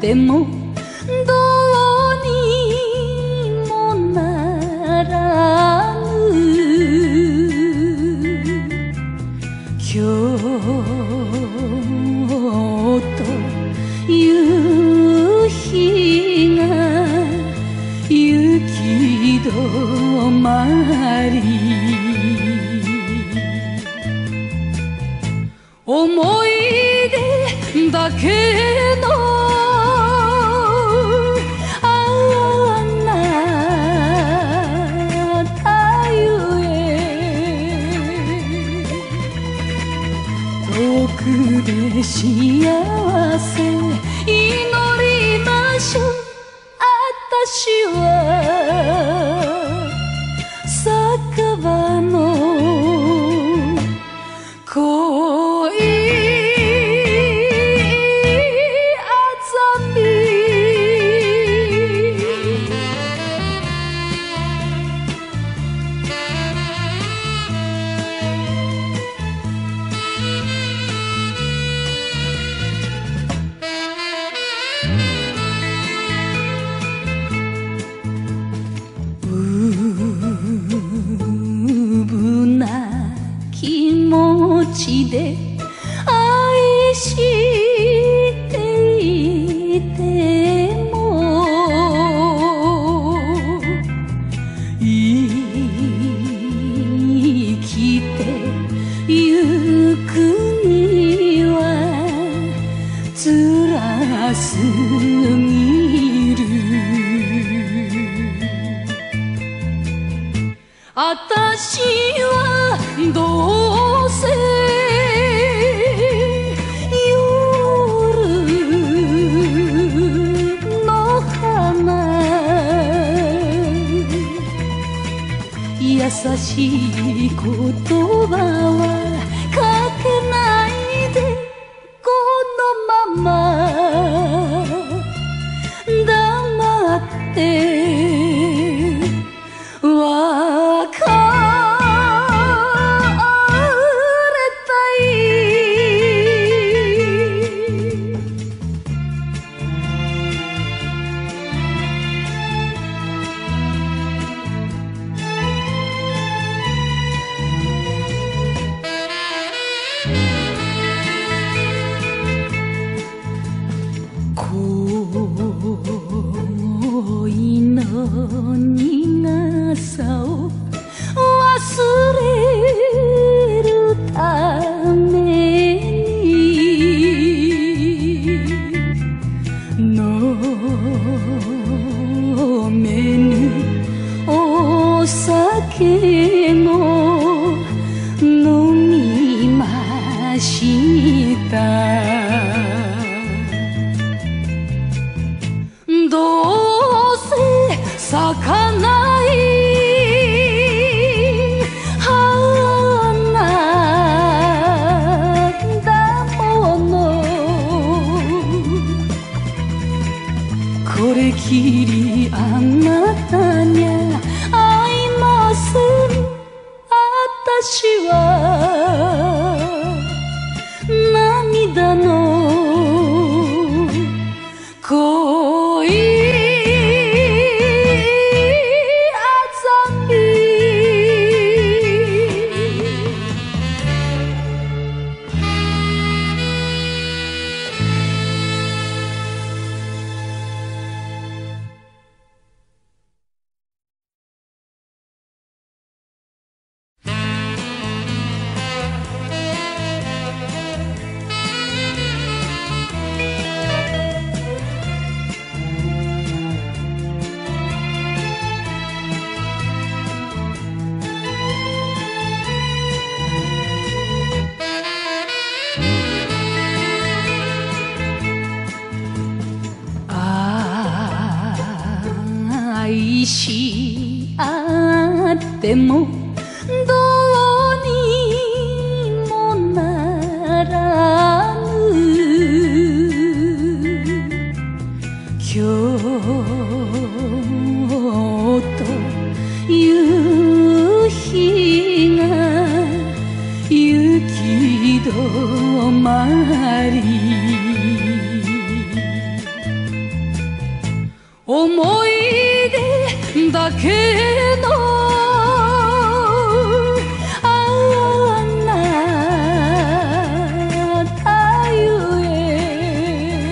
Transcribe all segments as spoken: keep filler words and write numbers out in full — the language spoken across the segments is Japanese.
ってもどうにもならぬ今日と夕日が行き止まり思い出だけのあなたゆえ遠くで幸せ祈りましょうあたしは酒場の恋あざみ気持ちで愛していても生きてゆくには辛すぎるあたしはどうせ夜の花優しい言葉はかけないでこのまま黙って別恋の苦さを忘れるために飲めぬお酒も飲みましたどうせ咲かない花だものこれきりあなたにゃ会いませんあたしは涙の恋あざみ愛し合ってもどうにもならぬ今日と夕日が行き止まり思い出だけのあなたゆえ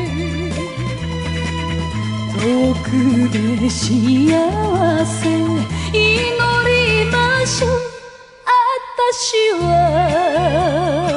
遠くで幸せ祈りましょう私は